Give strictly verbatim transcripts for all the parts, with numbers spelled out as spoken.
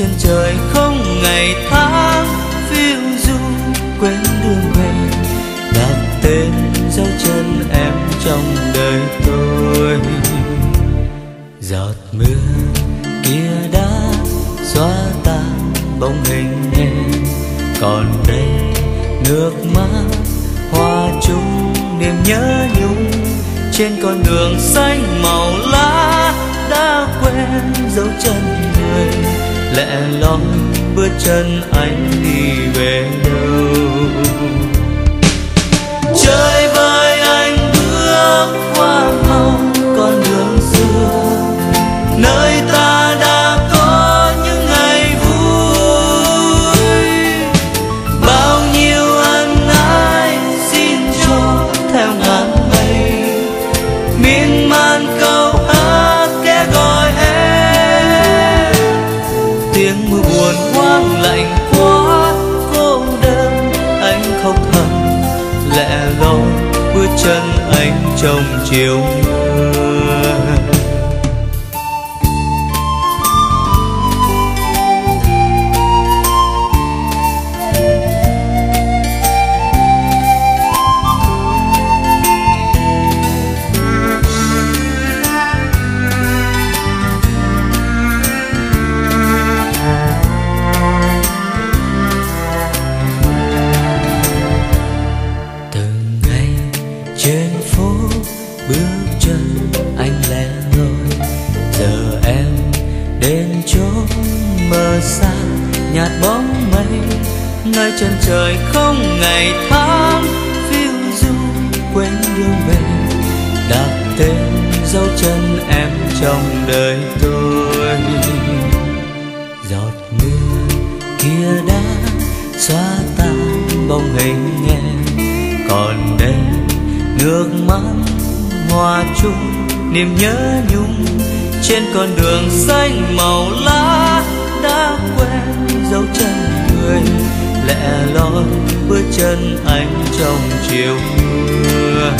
chân trời không ngày tháng phiêu du quên đường về, đặt tên dấu chân em trong đời tôi. Giọt mưa kia đã xóa tan bóng hình em, còn đây nước mắt hoa chung niềm nhớ nhung. Trên con đường xanh màu lá đã quen dấu chân người, lẻ loi bước chân anh đi về đâu. Chơi với anh bước qua màu con đường xưa, nơi ta đã có những ngày vui. Bao nhiêu ân ái xin cho theo ngàn mây, miên man câu hát kẻ gọi em. Tiếng mưa buồn hoang lạnh quá cô đơn, anh khóc thầm lẻ loi bước chân anh trong chiều mưa. Trên phố bước chân anh lẻ loi, giờ em đến chốn mơ xa nhạt bóng mây. Nơi chân trời không ngày tháng phiêu du quên đường về, đặt tên dấu chân em trong đời tôi. Giọt mưa kia đã xóa tan bóng hình em, còn đây nước mắt hoa chung niềm nhớ nhung. Trên con đường xanh màu lá đã quen dấu chân người, lẻ loi bước chân anh trong chiều mưa.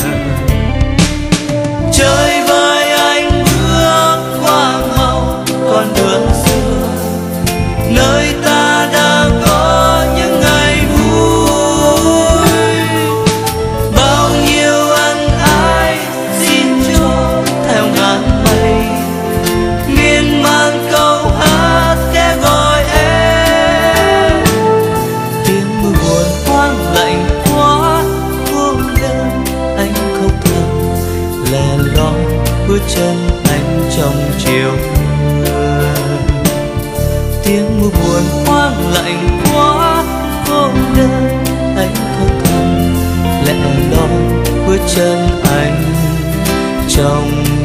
Chơi với anh bước qua màu con đường xưa, nơi ta đã có những ngày vui. Bao nhiêu ân ái xin cho theo ngàn mây, miên man câu hát kẻ gọi em. Tiếng mưa buồn hoang lạnh quá cô đơn, anh khóc thầm lẻ loi bước chân anh trong chiều mưa. Tiếng mưa buồn hoang lạnh quá cô đơn, anh khóc thầm lẻ loi bước chân anh trong